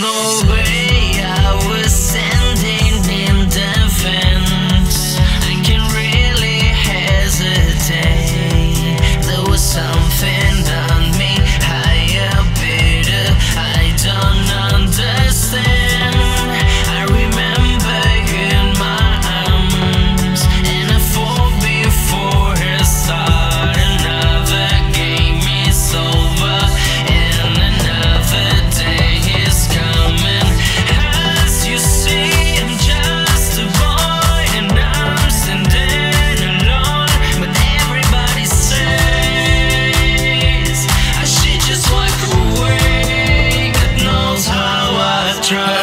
no way I was standing in defense. I can really hesitate. There was something on me higher, bitter. I don't understand. I remember you in my arms, and I fall before a start. Another game is over, and another day is coming. As you see, I'm just a boy, and I'm standing alone. But everybody says I should just walk away. God knows how I try.